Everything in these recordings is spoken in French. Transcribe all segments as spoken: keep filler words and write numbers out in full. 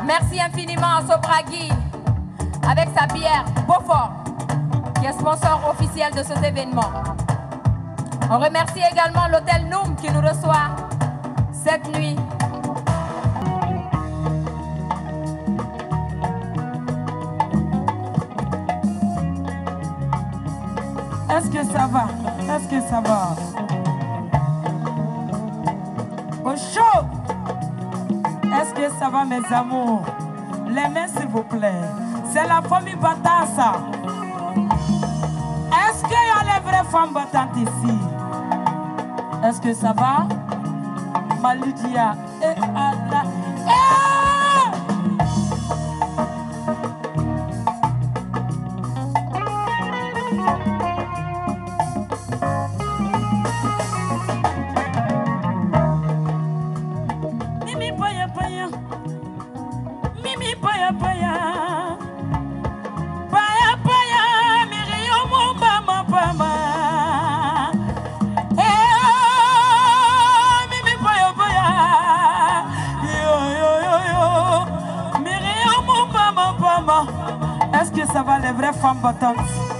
Merci infiniment à Sobragui avec sa bière Beaufort, qui est sponsor officiel de cet événement. On remercie également l'hôtel Noum qui nous reçoit cette nuit. Est-ce que ça va? Est-ce que ça va? Au chaud! Est-ce que ça va, mes amours? Les mains, s'il vous plaît. C'est la famille Batassa. Est-ce qu'il y a les vraies femmes battantes ici? Est-ce que ça va? Maludia. Et Allah. Mimi paya paya. Mimi paya paya. Paya paya. Mirio mumba mapama. Est-ce que ça va, les vraies femmes battantes?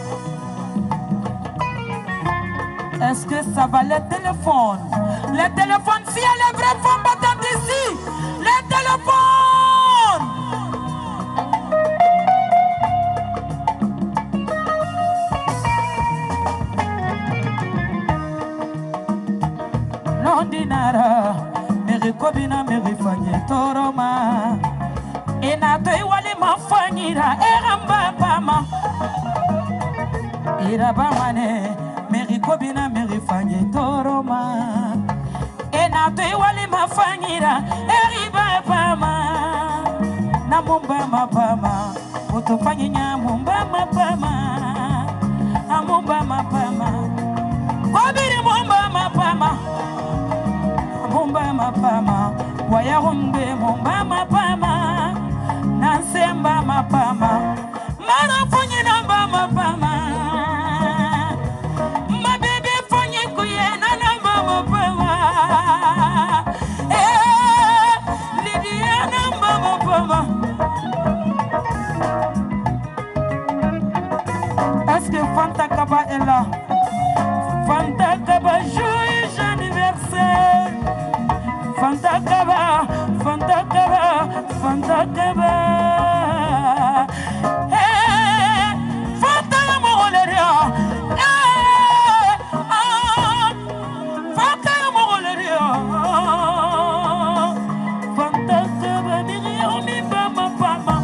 Est-ce que ça va, les téléphones? Les téléphones, s'il y a les vraies femmes battantes ici, les téléphones! Londinara, Meri Kobina, Meri Fanye Toroma. Enato iwali mafanyira eramba pama irabamane Meri Kobina Meri Fanye Toroma Enato iwali mafanyira eriba pama na mumba mapama utofanya mumba mapama amumba mapama Kobiri mumba mapama mumba mapama wayahumbe mumba mapama Nansemba mapama Mara fonye namba mapama Ma bebe fonye kuye na namba mapama Eh, Lydia namba mapama Est-ce que Fanta Kaba est là? Fanta Kaba, joyeux anniversaire Fanta Kaba, Fanta Kaba, Fanta Kaba. Hey, Fanta Mogoleria. Hey, ah, Fanta Mogoleria. Fanta Kaba, Miriam, Mibama, Pama.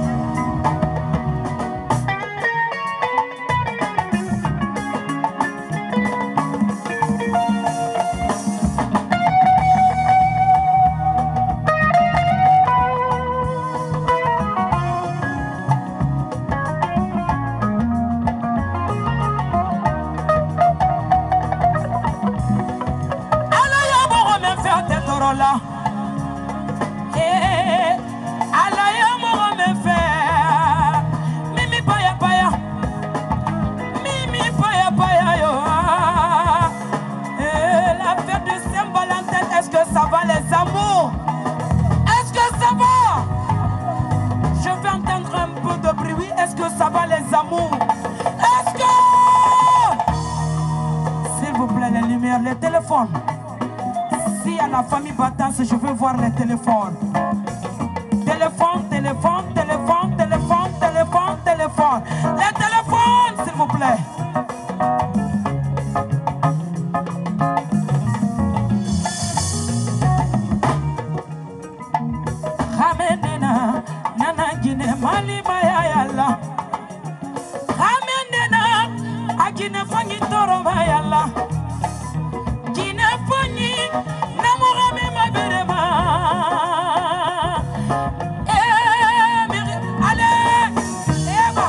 Ça va les amours? Est-ce que... S'il vous plaît, les lumières, les téléphones. Si à la famille Batassa, je veux voir les téléphones. Téléphone, téléphone, téléphone, téléphone, téléphone, téléphone. Les téléphones, s'il vous plaît. Ramenena, nana Guinée, Mali, Maya, Yalla. Guinée fanyi toro bayala Guinée fanyi namura me maberema Eh mire allez Eva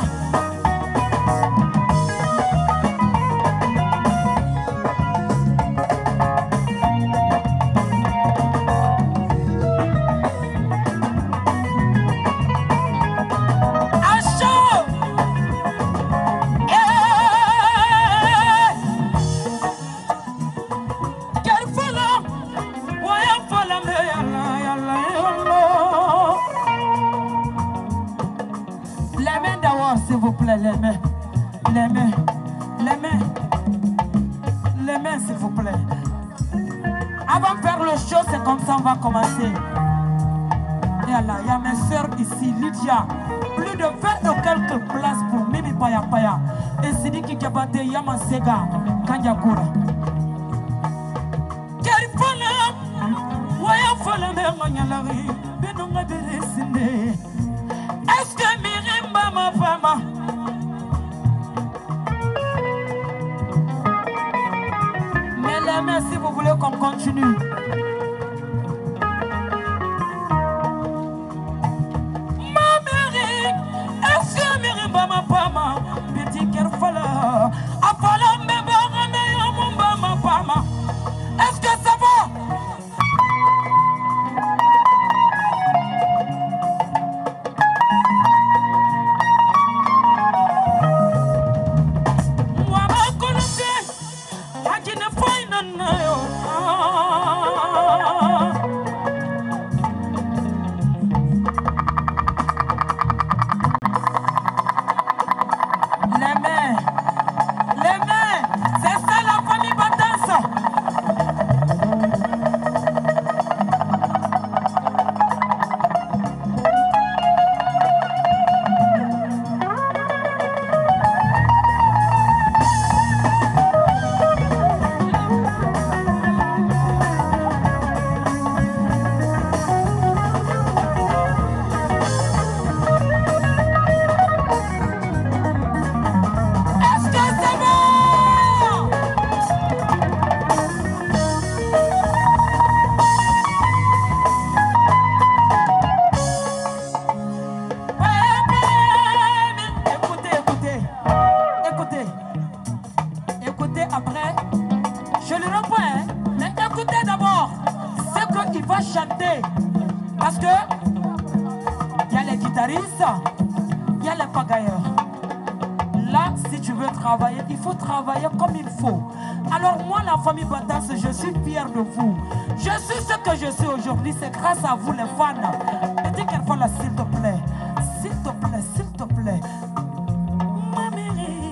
Acho Eh on va commencer. Et là, il y a mes soeurs ici, Lydia. Plus de vingt et quelques places pour Mimi Paya Paya. Et Sidiki Kiabate Yamasega Kanyakura. Kerifala, Waya Fala Manyalari, Benonga Beresinde. Est-ce que Mirimba ma femme? Mais les mains, si vous voulez qu'on continue. Bama pama, petit kerfala, afala mbeba rameya mumbama pama. Est-ce que ça va? Moi ma connaissé, ajine faina nayo. Je suis fier de vous. Je suis ce que je suis aujourd'hui. C'est grâce à vous les fans. Et dis qu'elle fois là, s'il te plaît. S'il te plaît, s'il te plaît. Ma mairie.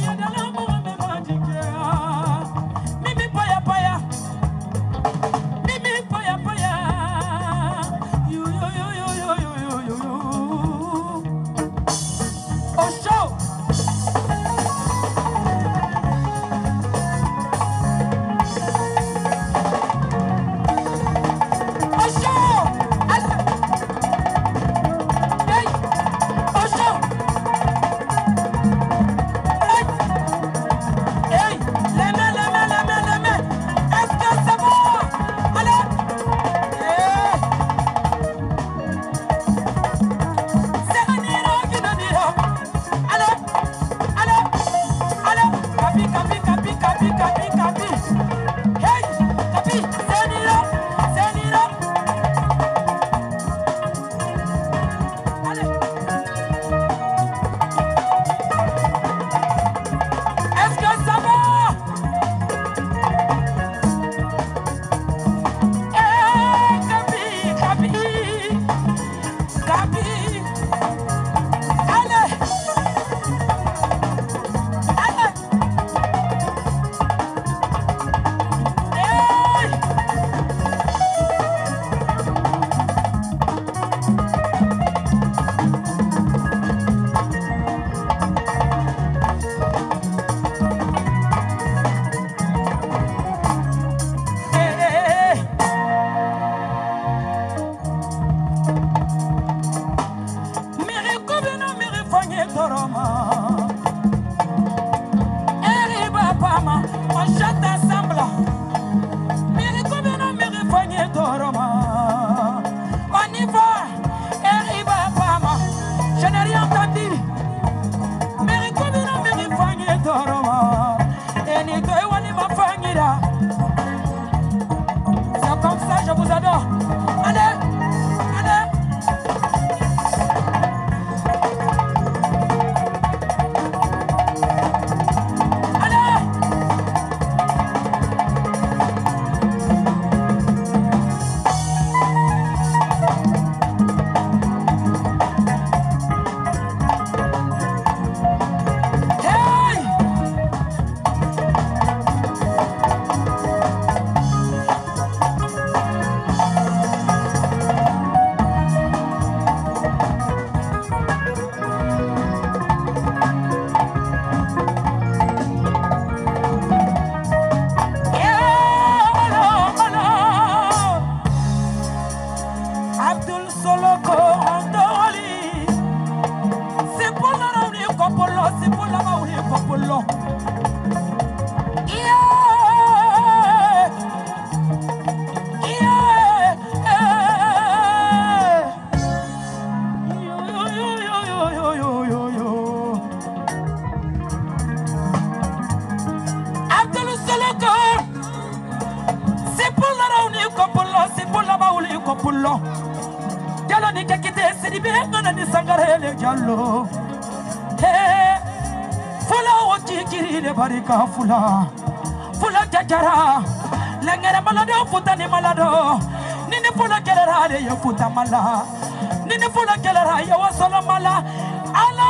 Barika fula fula jajara langere malado futa ni malado nini fula kelera le futa mala nini fula kelera ya wasala mala ala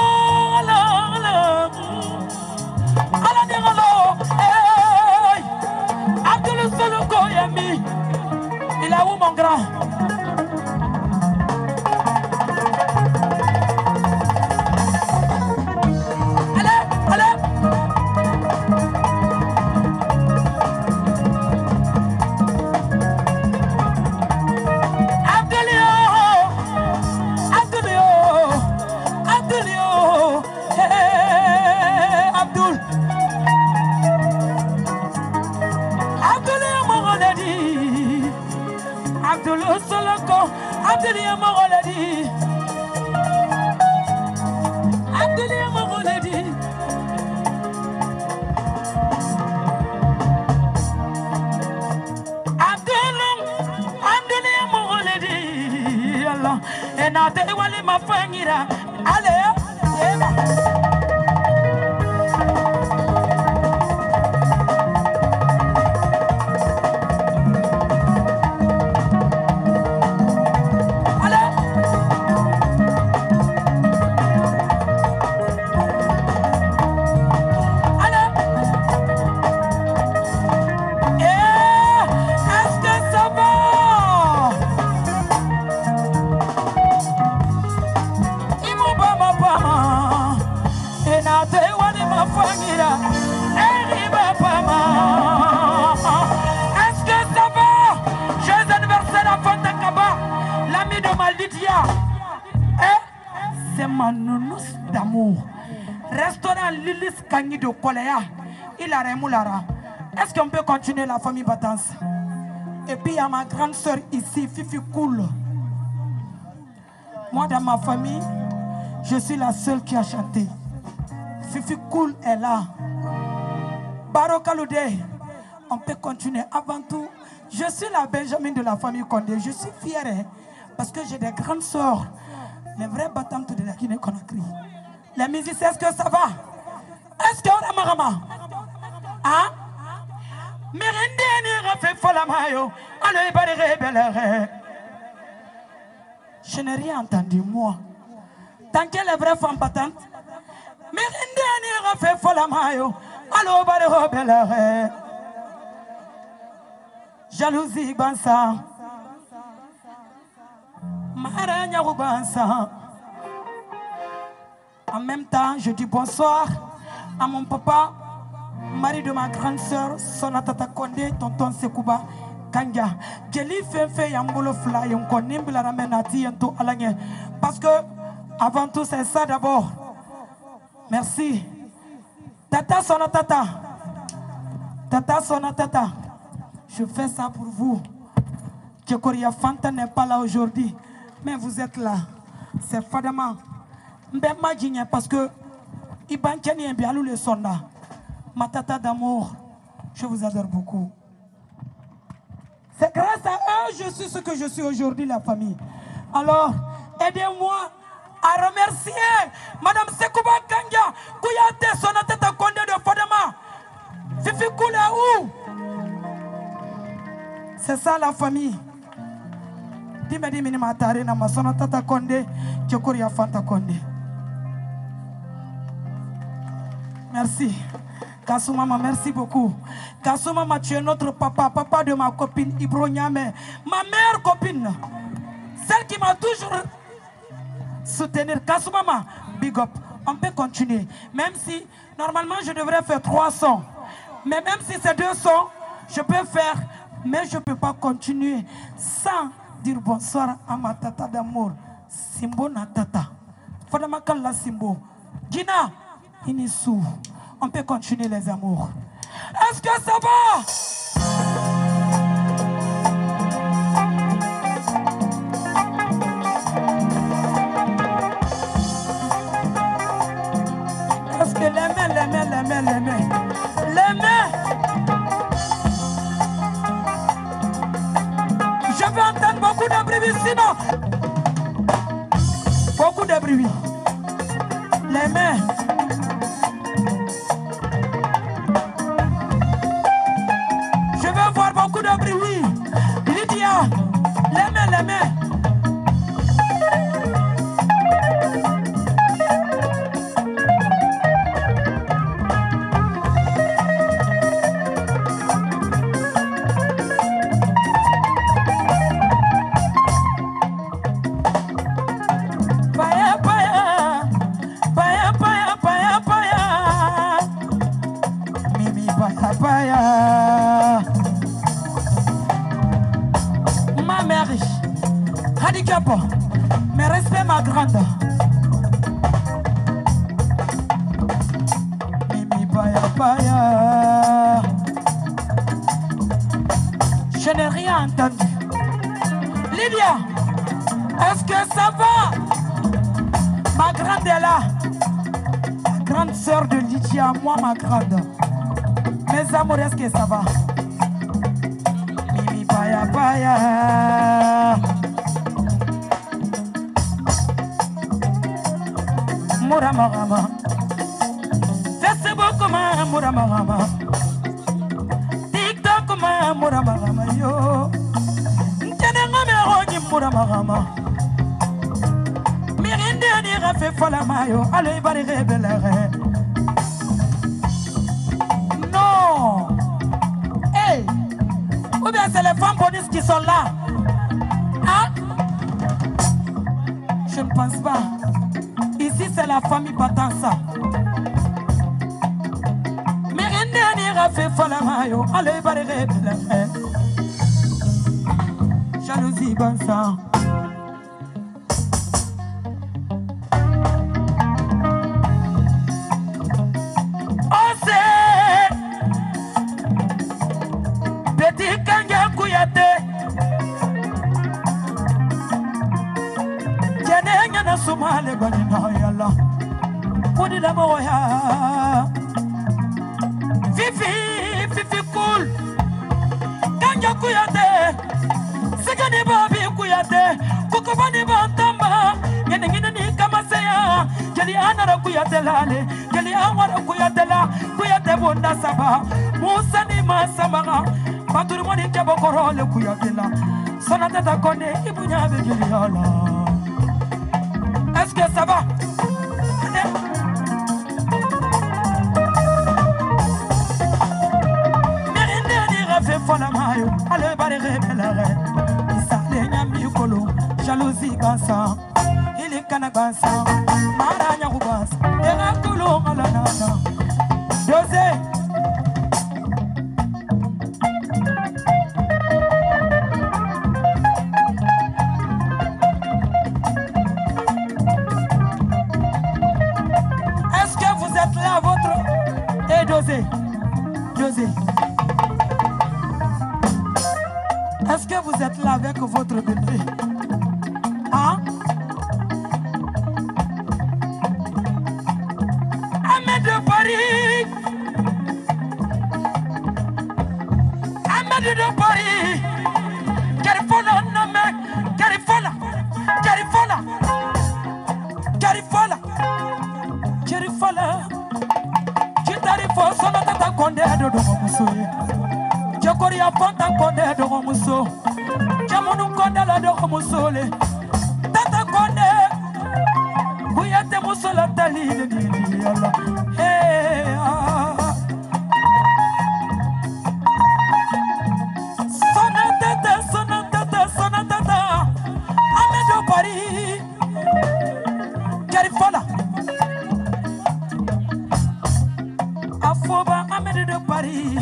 wala ala ala dingalo eh Abdul Soluko yami il a où mon grand Abdul Kangi de Kolea, il a Remoulara. Est-ce qu'on peut continuer la famille Batance? Et puis il y a ma grande soeur ici, Fifi Cool. Moi dans ma famille, je suis la seule qui a chanté. Fifi Cool est là. Baro Kaloudé, on peut continuer. Avant tout, je suis la Benjamin de la famille Condé. Je suis fière hein, parce que j'ai des grandes sœurs. Les vrais battantes de la Guinée-Conakry. Les musiciens, est-ce que ça va? Est-ce qu'on a marama? Hein? Je n'ai rien entendu, moi. Tant que les vraies femmes battantes, jalousie, bansa. En même temps, je dis bonsoir à mon papa, mari de ma grande sœur, Sonatata Kondé, tonton Sekouba Kanga. Jeli Fefe Yambolo Fly, on connaît la ramenati et tout alangé. Parce que, avant tout, c'est ça d'abord. Merci. Tata Sonatata. Tata Sonatata. Je fais ça pour vous. Tchekoria Fanta n'est pas là aujourd'hui. Mais vous êtes là. C'est Fadama. Mbemma parce que Ibanchani et Bialou le sonda. Ma tata d'amour, je vous adore beaucoup. C'est grâce à eux que je suis ce que je suis aujourd'hui, la famille. Alors, aidez-moi à remercier Madame Sekouba Kanga, Kouyate, Sonatata Kondé de Fadama. Fifi Koula où? C'est ça la famille. Dime di minima tare na masono tata Kondé, Tchokoria Fanta Kondé. Merci. Kassou Mama, merci beaucoup. Kassou Mama, tu es notre papa, papa de ma copine Ibro Niamé, ma meilleure copine, celle qui m'a toujours soutenu. Kassou Mama, big up. On peut continuer. Même si, normalement, je devrais faire trois sons. Mais même si c'est deux sons, je peux faire, mais je ne peux pas continuer sans dire bonsoir à ma tata d'amour, Simbo na tata. Fadama Kalla Simbo. Gina, Inissou. On peut continuer les amours. Est-ce que ça va? Est-ce que les mains, les mains, les mains, les mains, les mains? Je vais entendre beaucoup de bruit sinon. Beaucoup de bruit. Les mains. Je veux voir beaucoup de bruit. Lydia, les mains, les mains. Ma mère, handicap, mais respect ma grande. Mimi Baya Baya. Je n'ai rien entendu. Lydia, est-ce que ça va? Ma grande est là. La grande sœur de Lydia, moi ma grande. Mes amours, est-ce que ça va? Mimi Baya Baya. Muramarama. Facebook ma Muramarama. TikTok ma Muramarama yo. Ntenenga me rogi Muramarama. Mirinde ni rafe falama yo. Allez bari rebelere. Non. Hey. Ou bien c'est les femmes bonus qui sont là. Hein? Je ne pense pas. Ici c'est la famille Batansa. Mirinde ni rafe falama yo. Allez bari rebelere. Jalousie bansa. Kuyate, Segani Babi Kuyate, Kukubani Bantamba, Yeningini Kamasea, Jeliana Kuyate Lale, Jeliana Kuyatela, Kuyate Bunda Saba, Musani Masamaga, Paturmoni Kabokoro, Kuyatela, Sonata Kone, Ibunya Viliala. Est-ce que ça va? Allez, barré, belare. Isale nyami kolo, jalousie gansa. Il est canagansa, maranya rubas. Era kolo malanana. José. Est-ce que vous êtes là, votre... Et José. José. Est-ce que vous êtes là avec votre bébé? Hein? Ahmed de Paris! Ahmed de Paris! Carifola, non mais... Carifola! Carifola! Carifola! Carifola! Tu t'arrives au son de ta condé de Domoussoui. Korea Fonta Konde de Romuso, Jamonu Konde la de Romusole, Tata Konde, Kuyate Musola Tali de Diala. Hey, Sonatata, Sonatata, Sonatata, Ahmed de Paris, Carifola, Afoba Ahmed de Paris.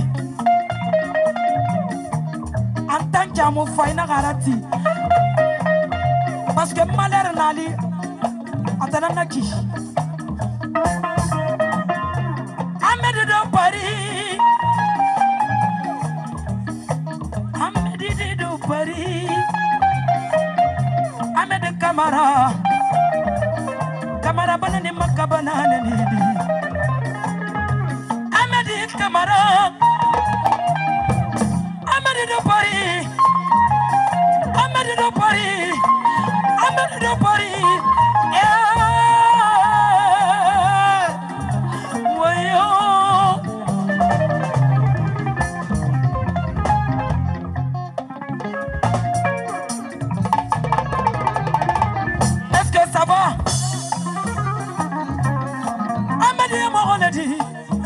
Mon faina garati parce que malheur nali atananaki Ahmed de Paris Ahmed de Paris Ahmed Camara Camara banane makabana nidi Ahmed Camara Ahmed de Paris Ahmed de Paris, Ahmed de Paris, voyons. Est-ce que ça va? Ahmed de Moroledi,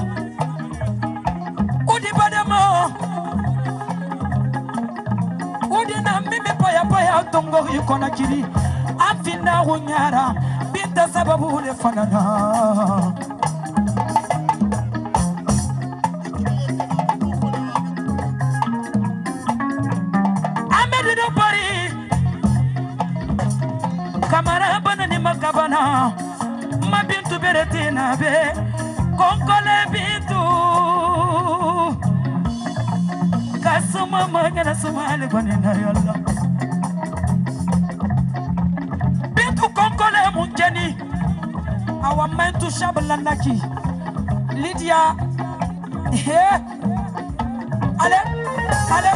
ou dit pas de mort. Mimi paya paya tongori konakiri afina hunyara binta sababu le fanana Ahmed de Paris Camara banani makabana ma bintu beretina be konkole bintu Kasuma magana sumale banina yalla Bintu konkole munjeni awa mentu shabalanaki Lydia he ale ale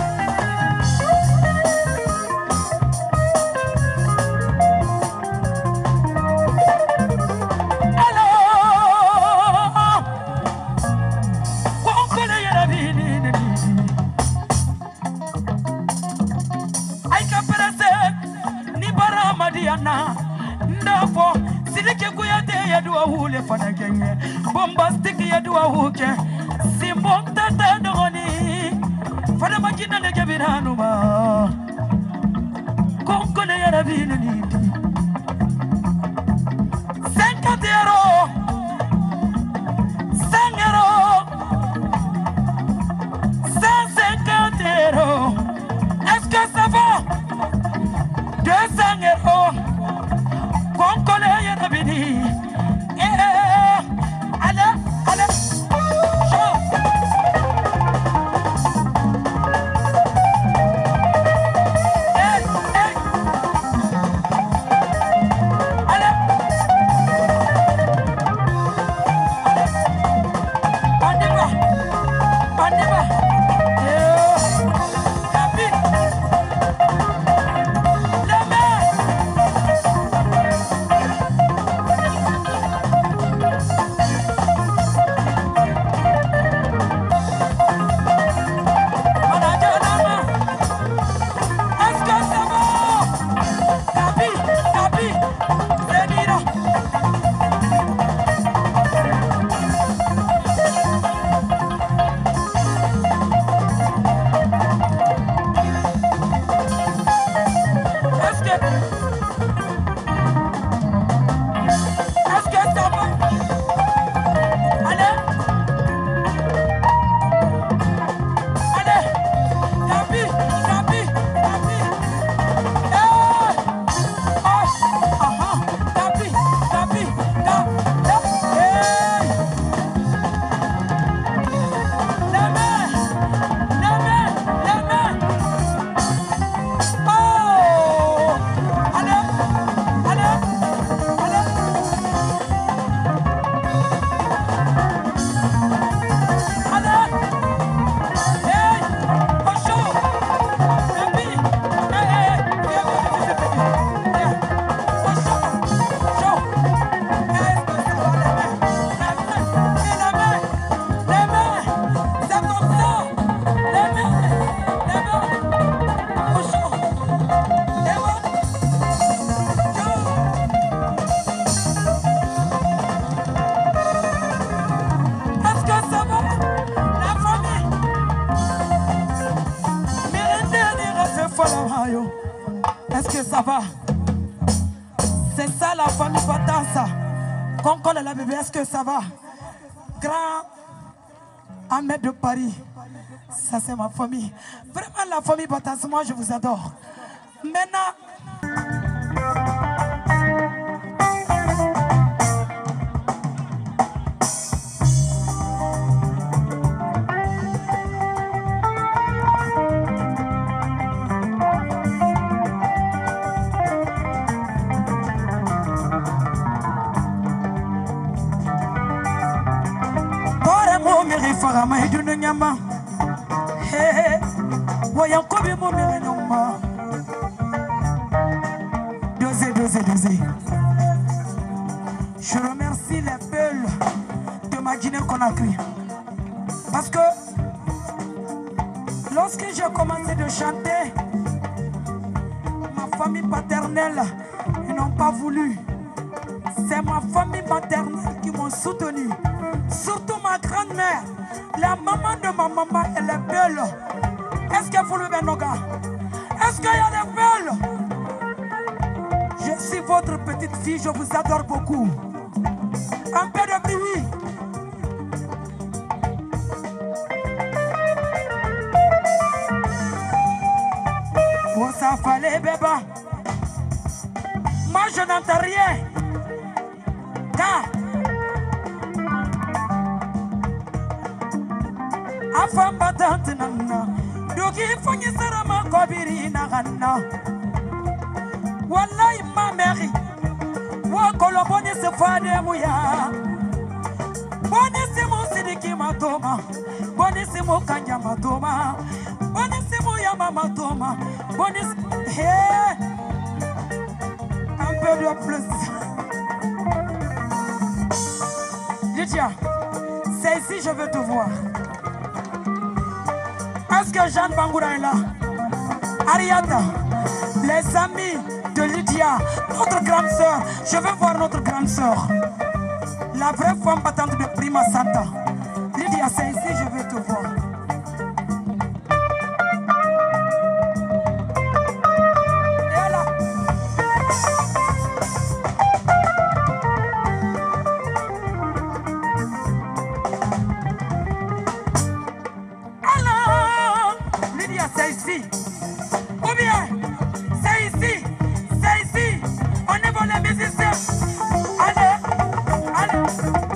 Ndafo sidike kuyate yadua hule fanagenye bombastic yadua huke simbom tata dogoni fana makina lege biranuma konkole yarabini nidi cinquante euros cent euros cent cinquante euros est-ce que ça va deux cents euros Konkole yarabini eh allez allez ça va? C'est ça la famille Batassa. Concorde la bébé, est-ce que ça va? Grand Ahmed de Paris. Ça c'est ma famille. Vraiment la famille Batassa, moi je vous adore. Maintenant... Farama et d'une nyama, hey, voyons combien mon mélanoma. Dosé, dosé, dosé. Je remercie les Peuls de ma Guinée-Conakry. Parce que lorsque j'ai commencé de chanter, ma famille paternelle, ils n'ont pas voulu. C'est ma famille maternelle qui m'ont soutenu. Surtout ma grand-mère. La maman de ma maman, elle est belle. Est-ce que vous le voyez, Noga? Est-ce qu'il y a des belles? Je suis votre petite fille, je vous adore beaucoup. Un peu de bruit. Oh, ça fallait, bébé. Moi, je n'entends rien. Car Afam batante nana, dogi fanyi sarama kobiri nagana. Wallahi ma meri, wa koloboni se fade muya. Boni se mo sidiki matoma, boni se mo kanya matoma, boni se mo yama matoma, boni se... Hey, un peu de plus. Lydia, c'est ici je veux te voir. Est-ce que Jeanne Bangoura est là? Ariata, les amis de Lydia, notre grande sœur. Je veux voir notre grande sœur. La vraie femme battante de Prima Santa. Lydia, c'est ici, je veux te voir. Et là. C'est ici. Ou bien, c'est ici. C'est ici. On est bon les musiciens. Allez, allez.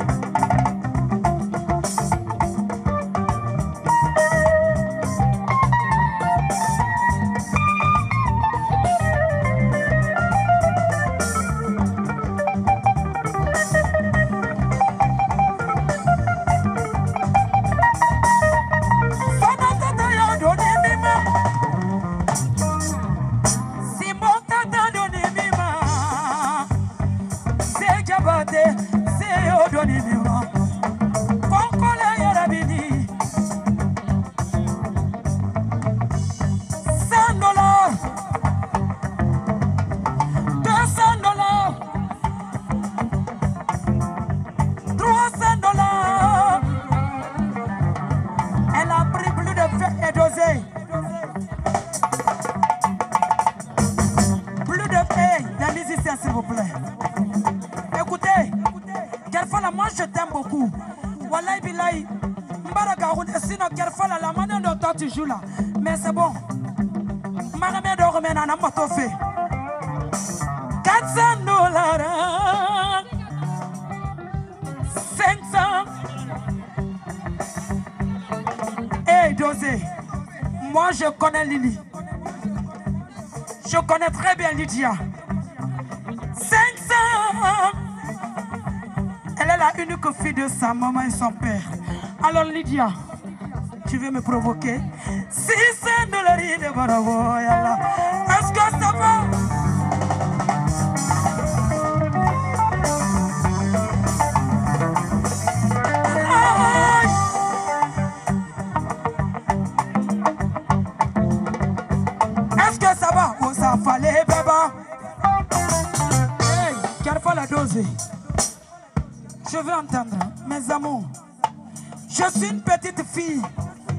S'il vous plaît. Écoutez, Kerfala, moi je t'aime beaucoup. Wallahi billahi, Mbaragaoun, sinon Kerfala, la manière dont toi tu joues là. Mais c'est bon. Maramé de remède en moto fait. quatre cents dollars. cinq cents. Hey Dosé, moi je connais Lily. Je connais très bien Lydia. cinq cents. Elle est la unique fille de sa maman et son père. Alors Lydia, tu veux me provoquer? Si c'est de la rue de Baravo, est-ce que ça va? Est-ce que ça va? Oh, ça fallait, bébé. Hey, quelle fois la dose? Je veux entendre, mes amours. Je suis une petite fille.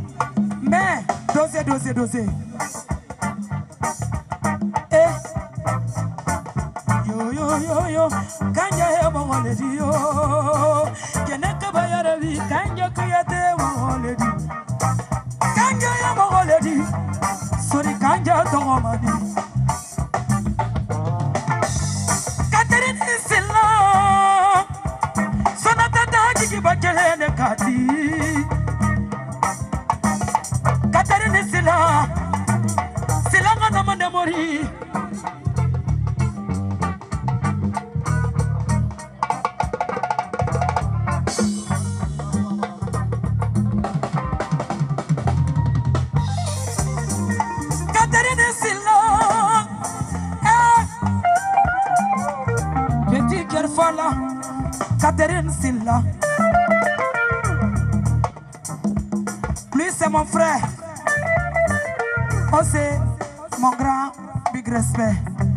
Mais, dosez, dosez, dosez. Et yo yo kanja ya mongoledi yo keneka bayara vi kanja kuyate mongoledi kanja ya mongoledi sori kanja tongomani Catherine Silla sonata daji bajele kati Catherine Silla Silla ngana mande mori Catherine Silla. Lui c'est mon frère. Oh c'est mon grand big respect.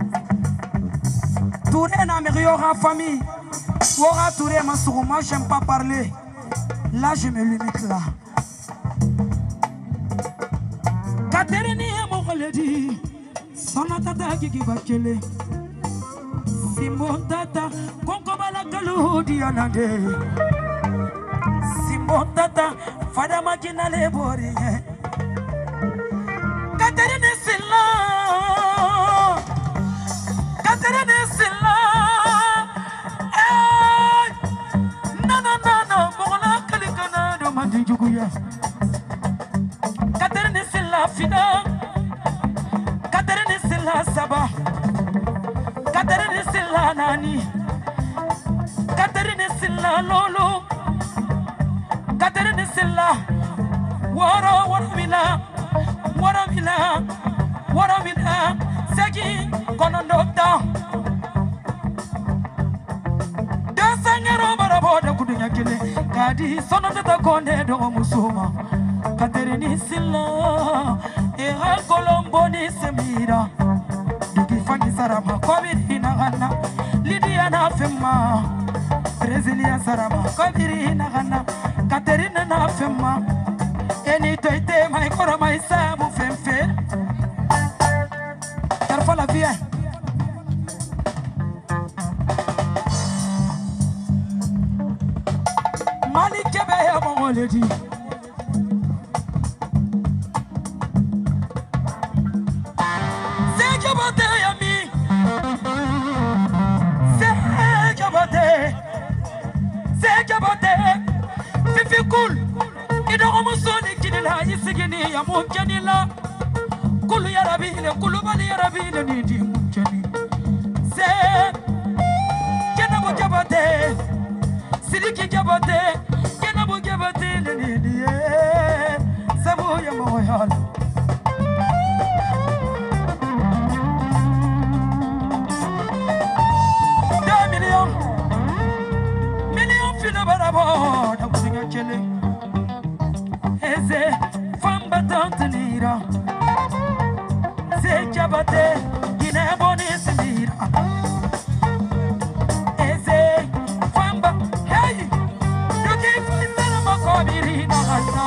Touré n'a mis en famille. Aura Touré ma soeur, moi j'aime pas parler. Là je me limite là. Catherine est mon relais. Son atata qui va kele. Simon tata, konko bala kalu dianade. Simon tata, fada makina le bori. Catherine Silla, Catherine Silla. Eh, na na na na, mola kalikana do mandi juguya. Catherine Silla fina, Catherine Silla saba. Catherine Silla nani Catherine Silla lolo Catherine Silla wara wara mina wara mina wara mina segi kono dokta desangero baraboda kudunya kile kadi sono tata konde do musuma Catherine Silla e al colombo ni semira Fangi Sarama, Kobiri Nagana, Lydia Nafema, Brasilia Sarama, Kobiri Nagana, Katerina Nafema, Eni Toite, my Kora, my Sabu Femfe, Carfola Via. Malik Kebaya Mongoledi. Fifi cool, ido omusoni kinila isigini ya munkenila. Kulu ya rabile, kulu bali ya rabile nidi munkeni. Se, kena bo jabate, sidiki jabate, kena bo jabate nidi ye. Sabu ya moyala. Deux millions, millions fina barabo. Eze famba tantanira Se jabate gine bonis mira Eze famba hey Yuki fisa makobiri na gana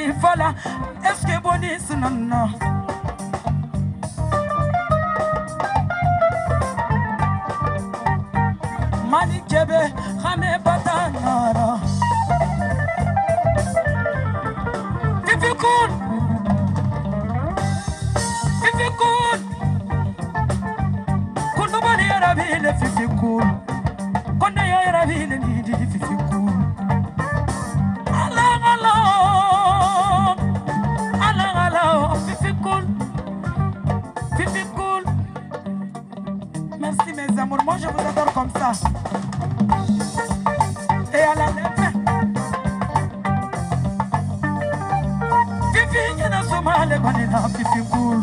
fala est-ce que bonus nana mani kebe khame batanara fifi cool fifi cool kun bani arabile fifi cool kun ya arabile ni di fifi cool ala ala ala ala fifi cool fifi cool merci mes amours moi je vous adore comme ça et à la lèvre fifi yana somale banina fifi cool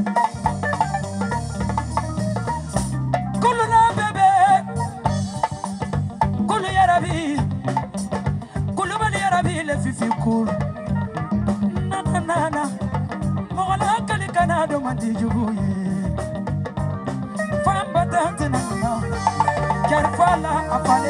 cool na bébé cool yarabi cool bali yarabi le fifi cool na na na na mola kali kana do mandi jubuye famba tantina car fala afala